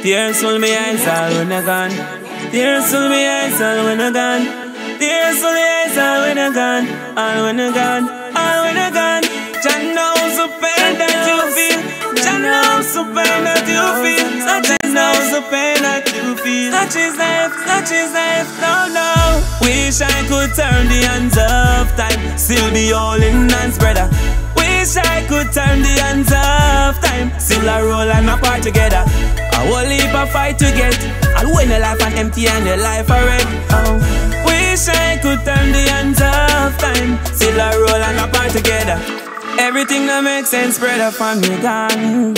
Tears full me eyes all when I gone. Tears full me eyes all when I gone. Tears full me eyes all when I gone. All when I gone. All when I gone. Jah knows the pain that you feel. Jah knows the pain that you feel. Jah knows the pain that you feel. Such is life, no, no. Wish I could turn the hands of time, still be all in hands, brother. Wish I could turn the hands of time, still a roll and a part together. A whole heap of fight to get, I'll win your life and empty and your life a wreck. Oh. Wish I could turn the hands of time, still a roll and a part together. Everything that makes sense, brother, from me gone.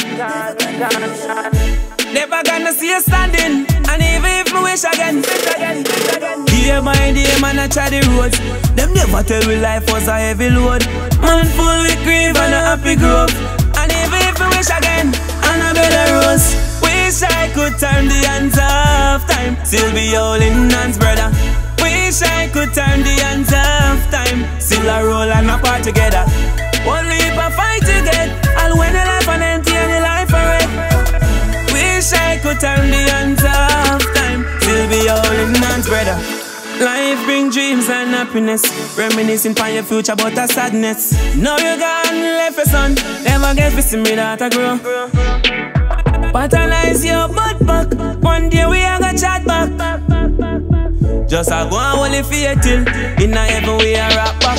Never gonna see you standing, and even if me wish again. Day by day, man, I try the roads. Them never tell me life was a heavy load. Man full with grief and a happy growth. And even if me wish again, and a better rose. Wish I could turn the hands of time, still be all in hands, brother. Wish I could turn the hands of time, still a roll and a part together. One leap of fight to get, I'll win your life and empty and your life a wreck. Wish I could turn the hands of time, still be all in hands, brother. Life bring dreams and happiness, reminiscing for your future but a sadness. Now you gone, left your son, never get to see me that I grow. Patronize your butt back, one day we a go chat back. Just a go and hold it for you till in a heaven we a rock back.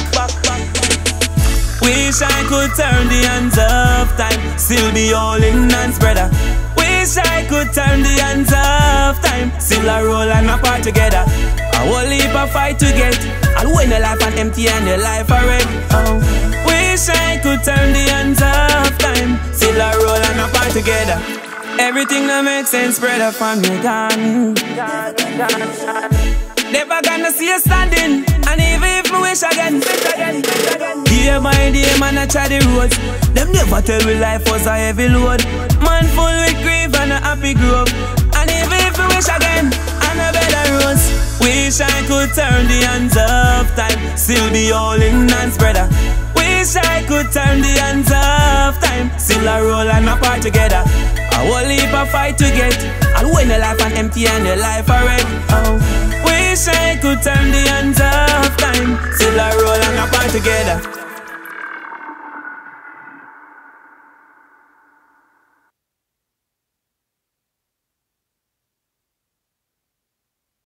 Wish I could turn the hands of time, still be all in hands, brother. Wish I could turn the hands of time, still a roll and a part together. A whole heap of fight to get, I'll win your life and empty and your life a wreck. Oh. Wish I could turn the hands of time, still a roll and a part together. Everything that makes sense, brother, from me gone. Never gonna see you standing, and even if me wish again. Day by day, man, I try the roads. Them never tell me life was a heavy load. Man full with grief and a happy growth. And even if me wish again, and a better rose. Wish I could turn the hands of time, still be all in hands, brother. Wish I could turn the hands of time, still a roll and a part together. A whole heap of fight to get, I'll win your life and empty and your life a wreck. Oh. Wish I could turn the hands of time, still a roll and a part together.